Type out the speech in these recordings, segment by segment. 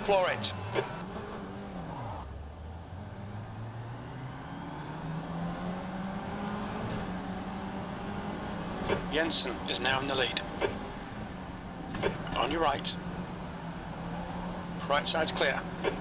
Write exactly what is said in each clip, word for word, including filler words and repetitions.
Floor it. Jensen is now in the lead. On your right. Right side's clear.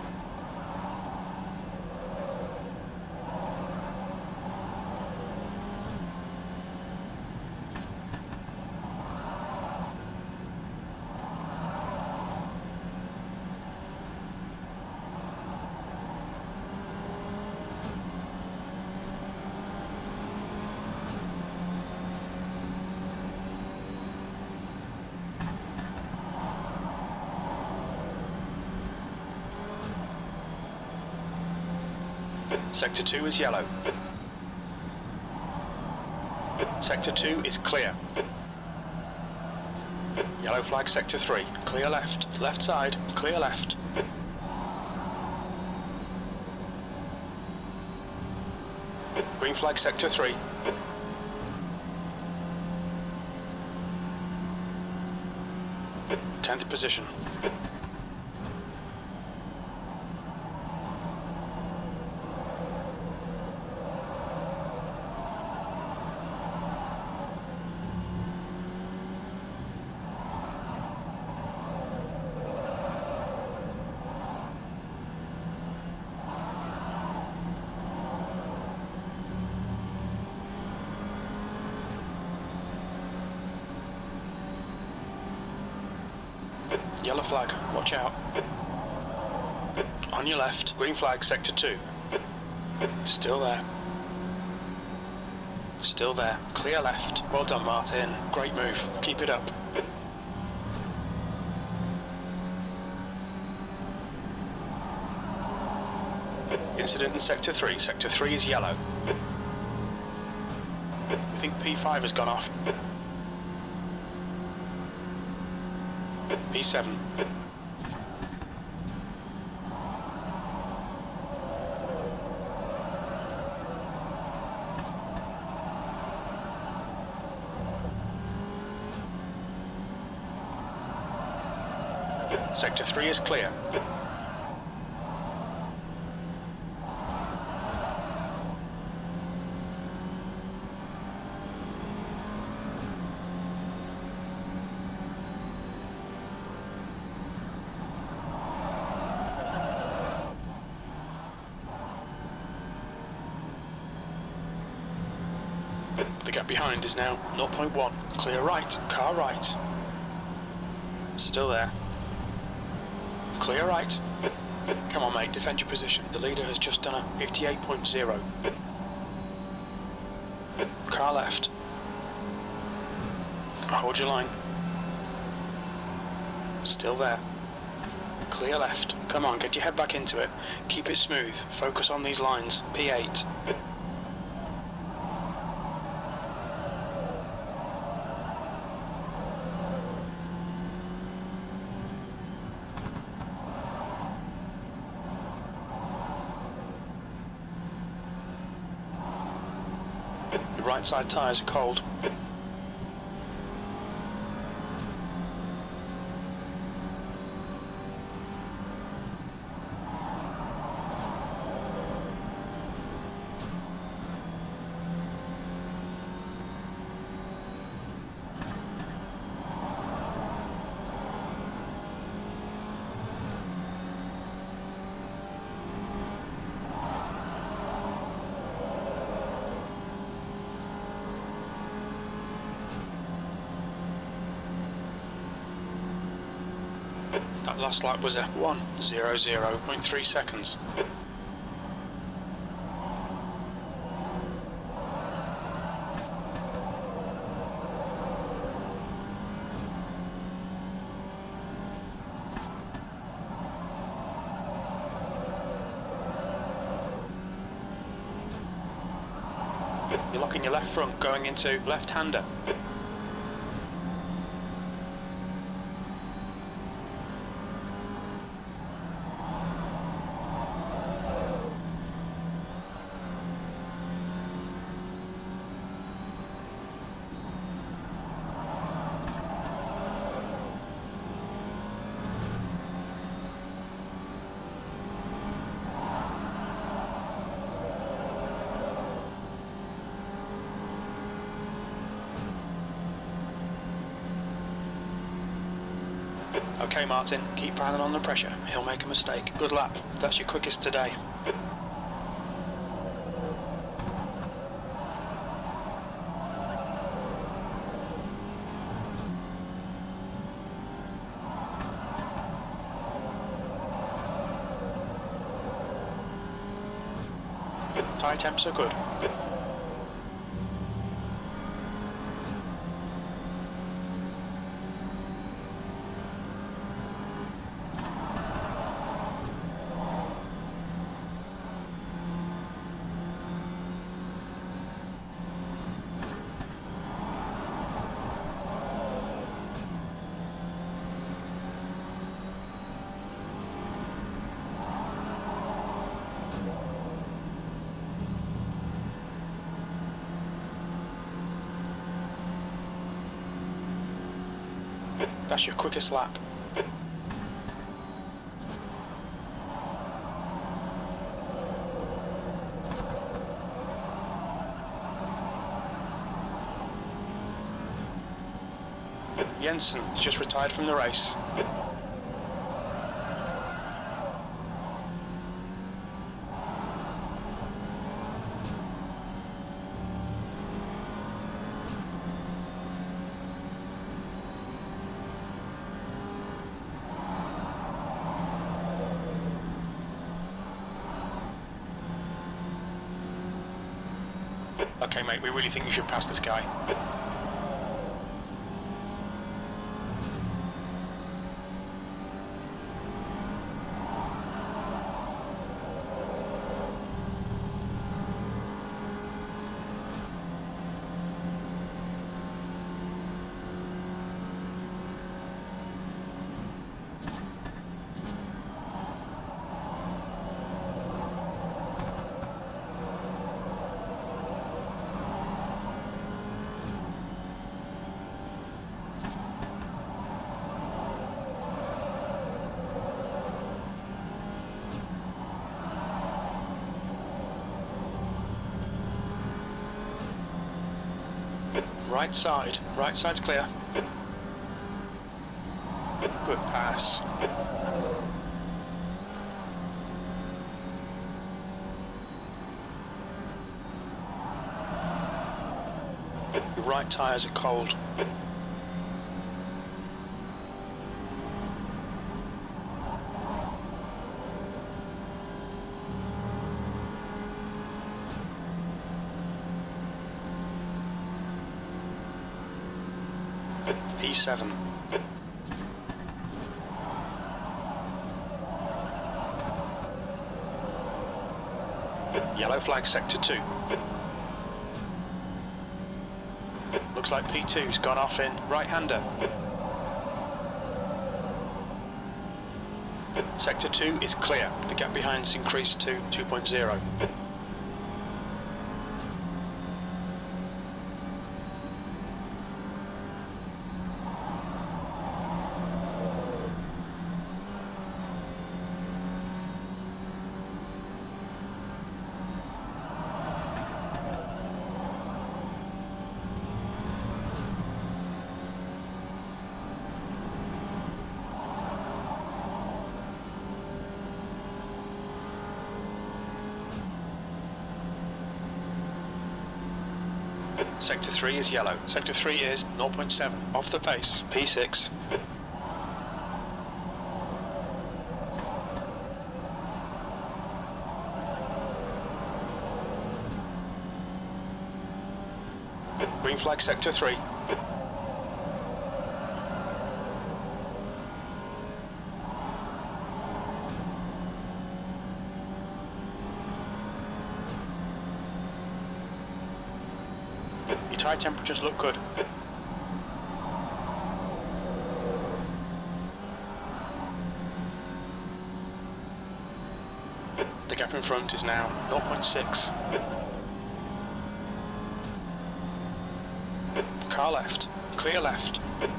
Sector two is yellow. Sector two is clear. Yellow flag sector three. Clear left. Left side. Clear left. Green flag sector three. Tenth position. Yellow flag, watch out. On your left, green flag, sector two. Still there. Still there. Clear left. Well done, Martin. Great move. Keep it up. Incident in sector three. Sector three is yellow. We think P five has gone off. P seven. Sector three is clear. The gap behind is now zero point one. Clear right, car right. Still there. Clear right. Come on mate, defend your position. The leader has just done a fifty-eight point zero. Car left. Hold your line. Still there. Clear left. Come on, get your head back into it. Keep it smooth. Focus on these lines. P eight. The right side tyres are cold. That last lap was a one zero zero point three seconds. You're locking your left front going into left-hander. Okay, Martin, keep piling on the pressure. He'll make a mistake. Good lap. That's your quickest today. Tyre temps are good. That's your quickest lap. Jensen just retired from the race. Okay, mate, we really think you should pass this guy. Right side. Right side's clear. Good pass. Your right tyres are cold. P seven. Yellow flag sector two. Looks like P two's gone off in right-hander. Sector two is clear. The gap behind's increased to two point zero. Sector three is yellow. Sector three is zero point seven. Off the pace. P six. Green flag sector three. Your tyre temperatures look good. The gap in front is now zero point six. Car left. Clear left.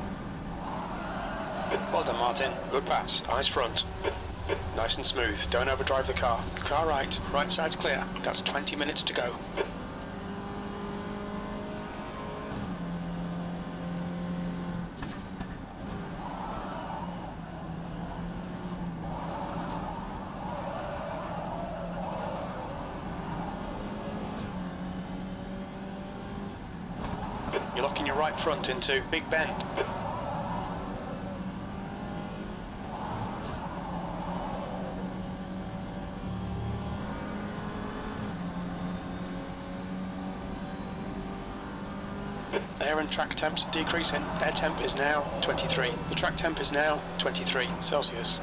Well done, Martin. Good pass. Eyes front. Nice and smooth. Don't overdrive the car. Car right. Right side's clear. That's twenty minutes to go. Locking your right front into Big Bend. Air and track temps decreasing. Air temp is now twenty-three. The track temp is now twenty-three Celsius.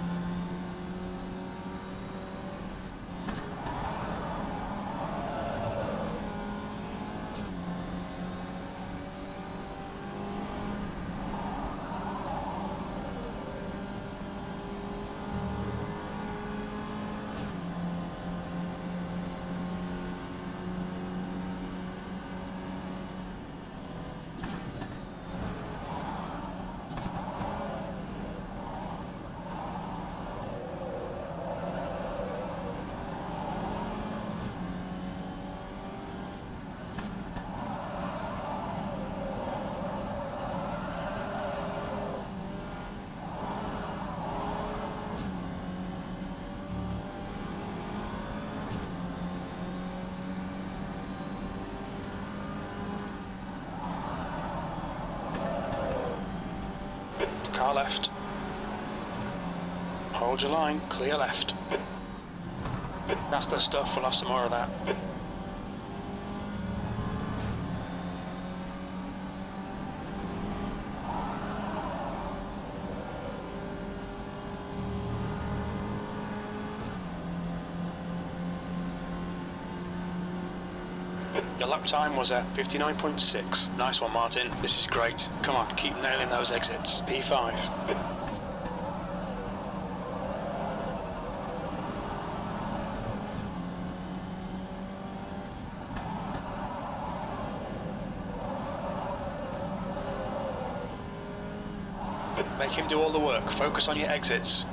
Car left. Hold your line, clear left. That's the stuff, we'll have some more of that. Your lap time was at fifty-nine point six. Nice one, Martin. This is great. Come on, keep nailing those exits. P five. Make him do all the work. Focus on your exits.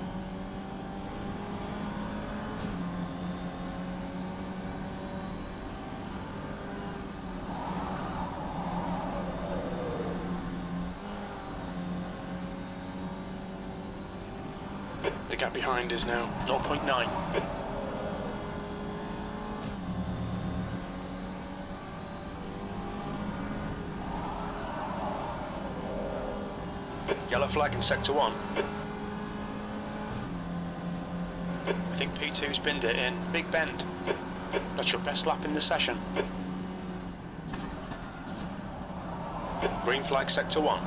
The gap behind is now zero point nine. Yellow flag in sector one. I think P two's binned it in Big Bend. That's your best lap in the session. Green flag sector one.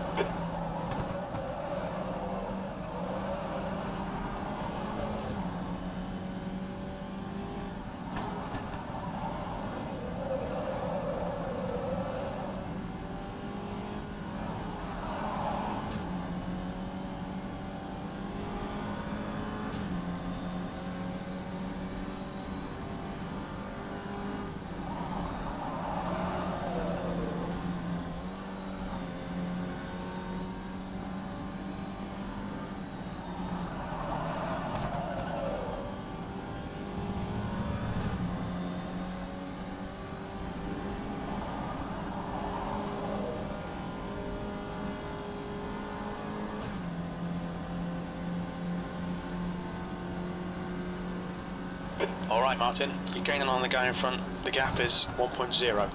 Alright Martin, you're gaining on the guy in front. The gap is one point zero.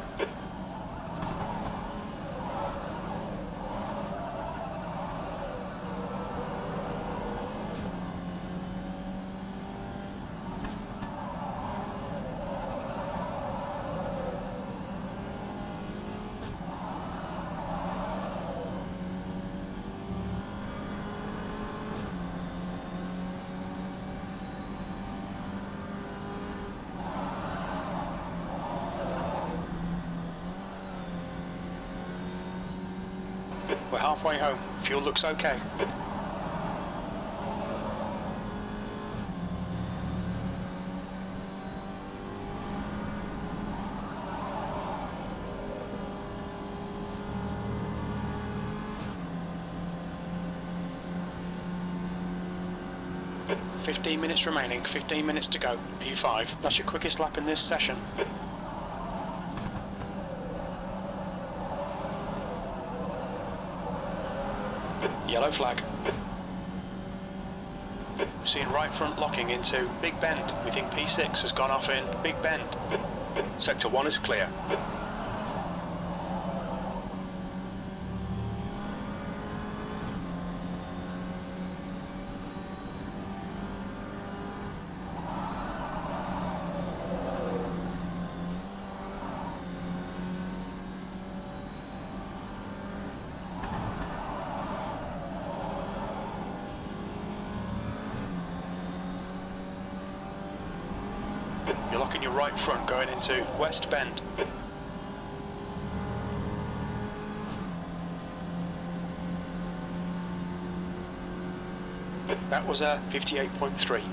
We're halfway home. Fuel looks okay. Fifteen minutes remaining, fifteen minutes to go. P five, that's your quickest lap in this session. Yellow flag. We're seeing right front locking into Big Bend. We think P six has gone off in Big Bend. Sector one is clear. You're locking your right front going into West Bend. That was a fifty-eight point three.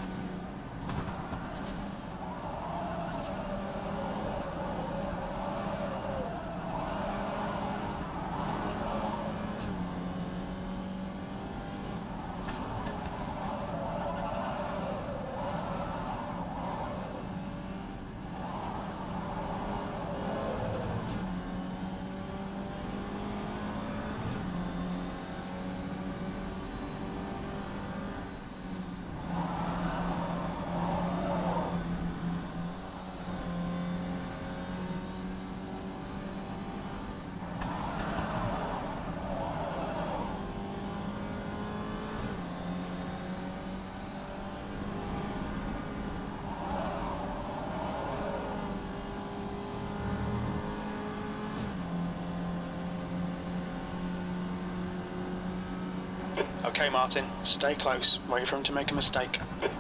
Okay, Martin, stay close. Wait for him to make a mistake.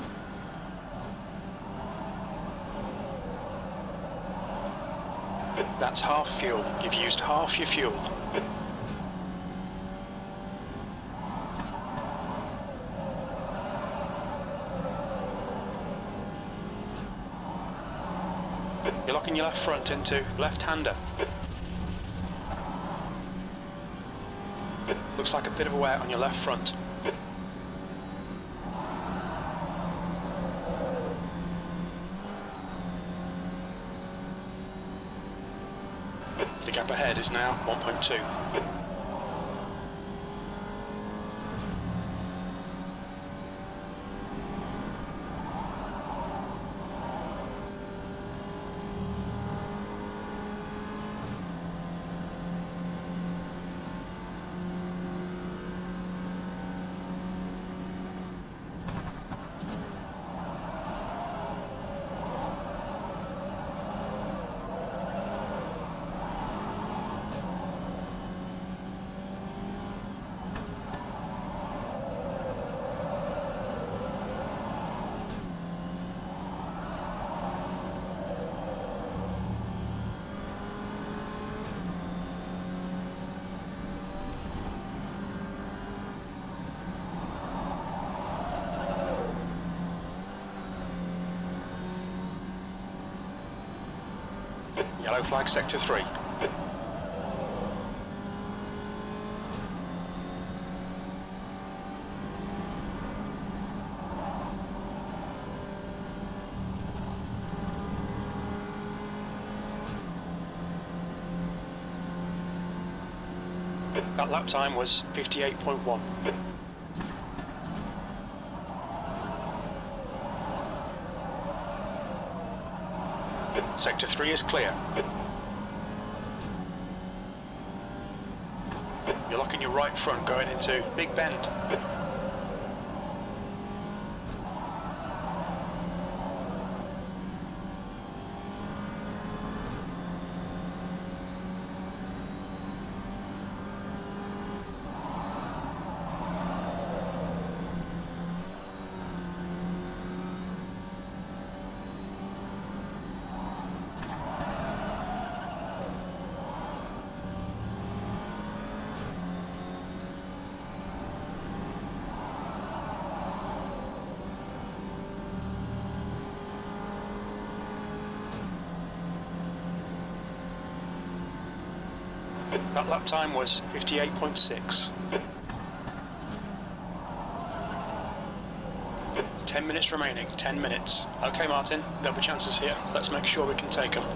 That's half fuel. You've used half your fuel. You're locking your left front into left-hander. Looks like a bit of a wear on your left front. The gap ahead is now one point two. Yellow flag sector three. That lap time was fifty-eight point one. Sector three is clear. You're locking your right front going into Big Bend. That lap time was fifty-eight point six. Ten minutes remaining, ten minutes. Okay, Martin, there'll be chances here. Let's make sure we can take them.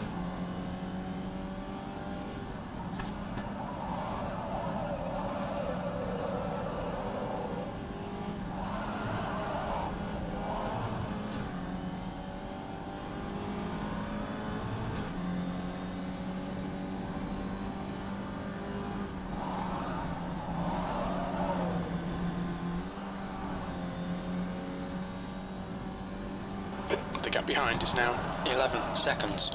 The gap behind is now eleven seconds.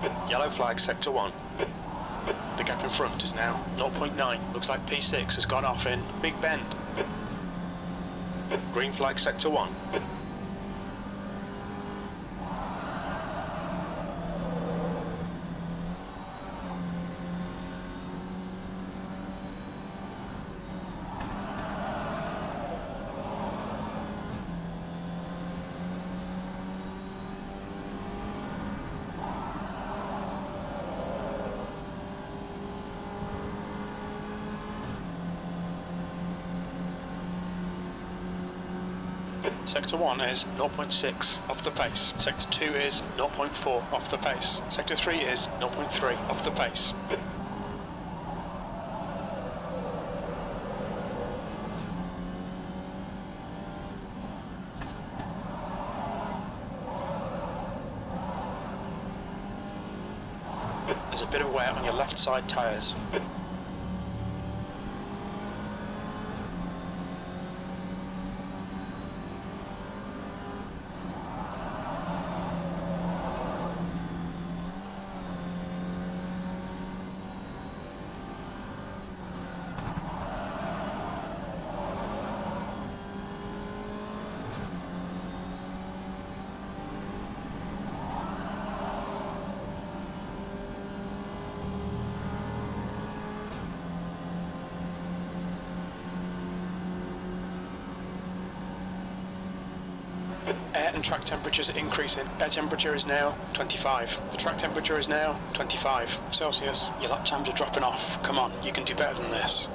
Yellow flag, sector one. The gap in front is now zero point nine. Looks like P six has gone off in Big Bend. Green flag, sector one. Sector one is zero point six off the pace. Sector two is zero point four off the pace. Sector three is zero point three off the pace. There's a bit of wear on your left side tyres. Air and track temperatures are increasing. Air temperature is now twenty-five. The track temperature is now twenty-five Celsius. Your lap times are dropping off. Come on, you can do better than this.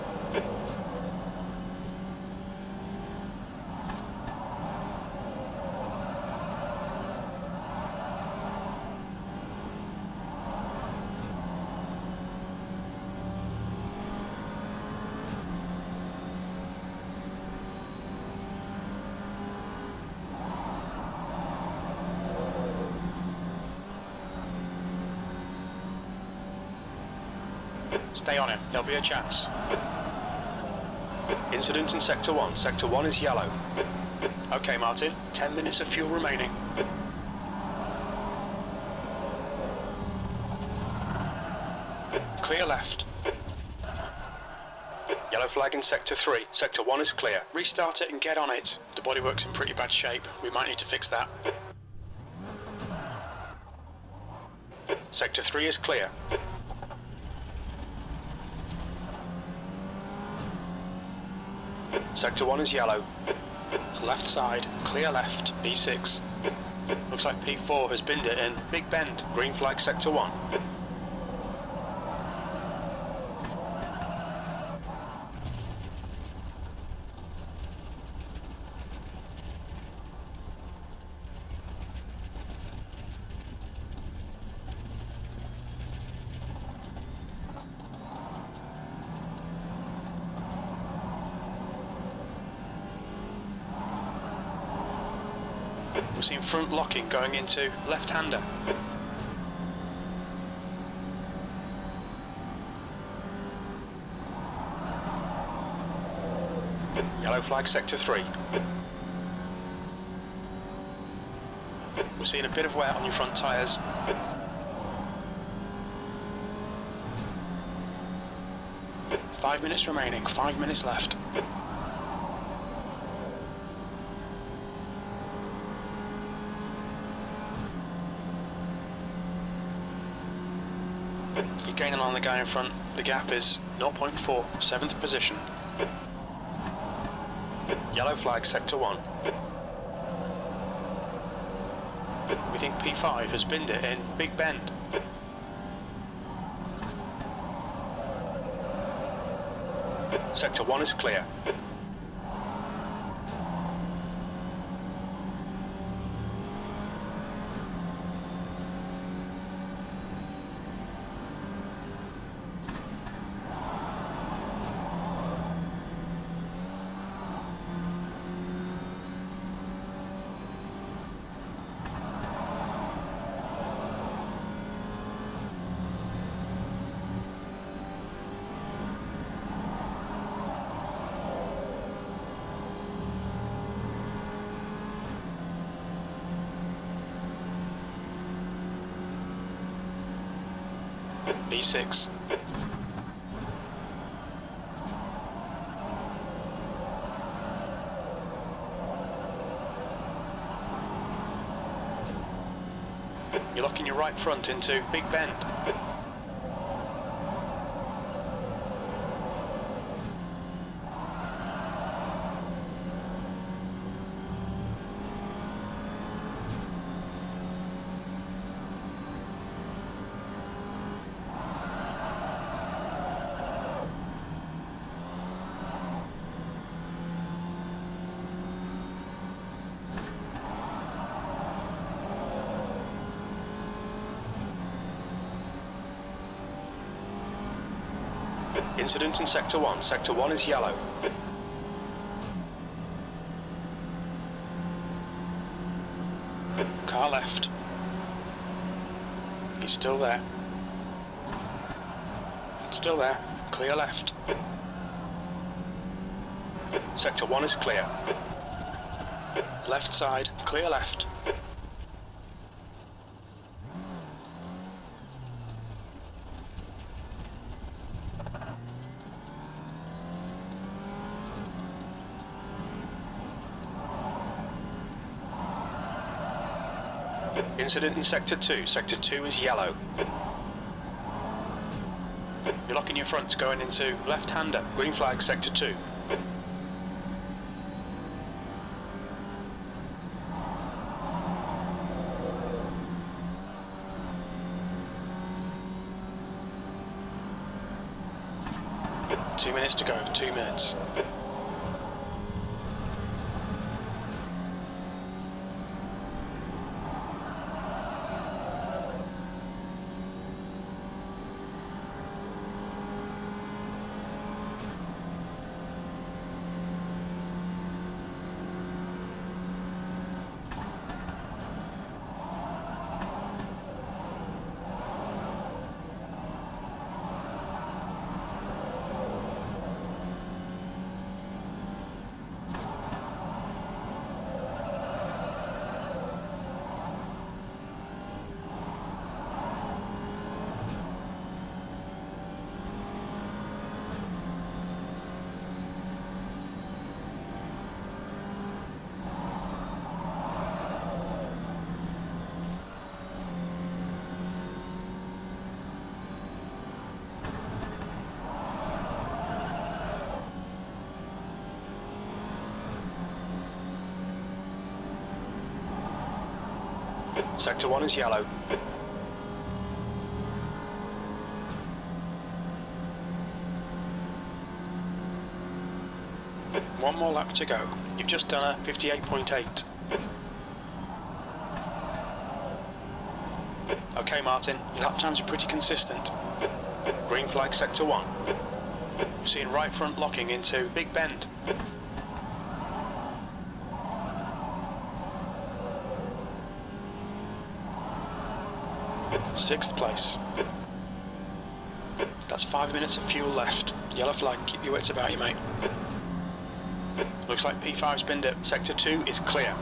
Stay on him, there'll be a chance. Incident in Sector one. Sector one is yellow. Okay, Martin, ten minutes of fuel remaining. Clear left. Yellow flag in Sector three. Sector one is clear. Restart it and get on it. The bodywork's in pretty bad shape. We might need to fix that. Sector three is clear. Sector one is yellow. Left side, clear left, P six. Looks like P four has binned it in Big Bend. Green flag, Sector one. We're seeing front locking going into left-hander. Yellow flag, Sector three. We're seeing a bit of wear on your front tyres. Five minutes remaining, five minutes left. You're gaining on the guy in front. The gap is zero point four, seventh position. Yellow flag, Sector one. We think P five has binned it in Big Bend. Sector one is clear. B six. You're locking your right front into Big Bend. Incident in Sector one. Sector one is yellow. Car left. He's still there. Still there. Clear left. Sector one is clear. Left side, clear left. Incident in Sector two. Sector two is yellow. You're locking your fronts going into left-hander. Green flag, Sector two. Two minutes to go. Two minutes. Sector one is yellow. One more lap to go. You've just done a fifty-eight point eight. Okay, Martin, your lap times are pretty consistent. Green flag, Sector one. You're seeing right front locking into Big Bend. Sixth place. That's five minutes of fuel left. Yellow flag, keep your wits about you, mate. Looks like P five's binned it. Sector two is clear.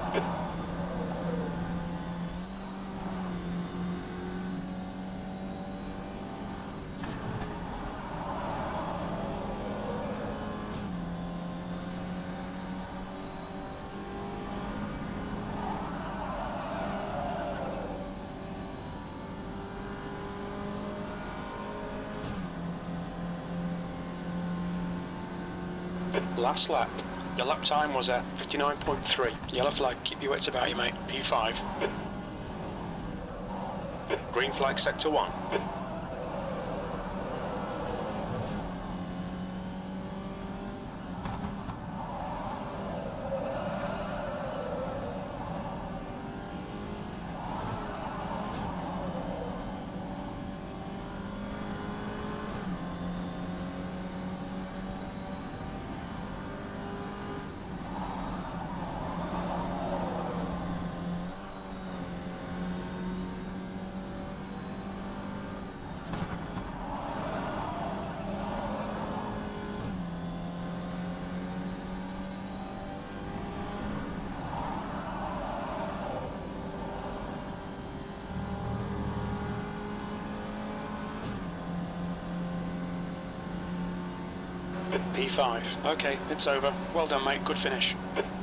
Last lap. Your lap time was at fifty-nine point three. Yellow flag, keep your wits about you, mate. P five. Green flag, Sector one. P five. Okay, it's over. Well done, mate. Good finish.